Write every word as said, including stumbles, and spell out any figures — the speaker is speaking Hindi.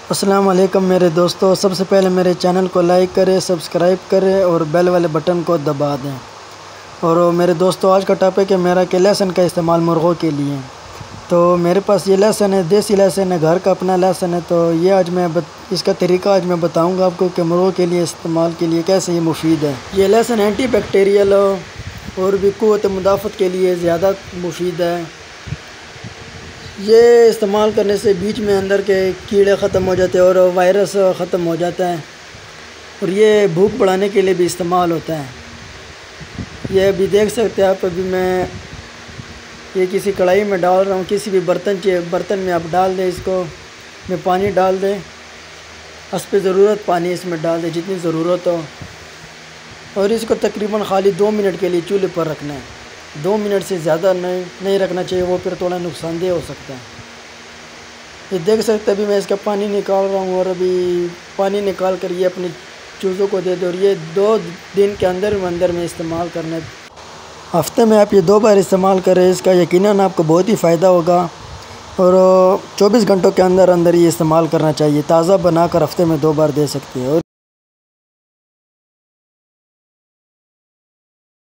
अस्सलाम वालेकुम मेरे दोस्तों, सबसे पहले मेरे चैनल को लाइक करें, सब्सक्राइब करें और बेल वाले बटन को दबा दें। और मेरे दोस्तों, आज का टॉपिक है मेरा कि लहसुन का इस्तेमाल मुर्गों के लिए। तो मेरे पास ये लहसुन है, देसी लहसुन है, घर का अपना लहसुन है। तो ये आज मैं बत, इसका तरीका आज मैं बताऊंगा आपको कि मुर्गों के लिए इस्तेमाल के लिए कैसे ये मुफीद है। ये लहसुन एंटी बैक्टीरियल और भी क़ुव्वत मुदाफ़त के लिए ज़्यादा मुफीद है। ये इस्तेमाल करने से बीच में अंदर के कीड़े ख़त्म हो जाते हैं और वायरस ख़त्म हो जाता है। और ये भूख बढ़ाने के लिए भी इस्तेमाल होता है। ये अभी देख सकते हैं आप, अभी मैं ये किसी कढ़ाई में डाल रहा हूँ, किसी भी बर्तन के बर्तन में आप डाल दें इसको, में पानी डाल दें, हस्ब ज़रूरत पानी इसमें डाल दें जितनी ज़रूरत हो। और इसको तकरीबन खाली दो मिनट के लिए चूल्हे पर रखना है। दो मिनट से ज़्यादा नहीं नहीं रखना चाहिए, वो फिर थोड़ा नुकसानदेह हो सकता है। ये देख सकते हैं अभी मैं इसका पानी निकाल रहा हूँ और अभी पानी निकाल कर ये अपनी चूज़ों को दे दो। और ये दो दिन के अंदर अंदर में इस्तेमाल करना है। हफ्ते में आप ये दो बार इस्तेमाल करें, इसका यकीनन आपको बहुत ही फ़ायदा होगा। और चौबीस घंटों के अंदर अंदर ये इस्तेमाल करना चाहिए। ताज़ा बनाकर हफ्ते में दो बार दे सकते हैं।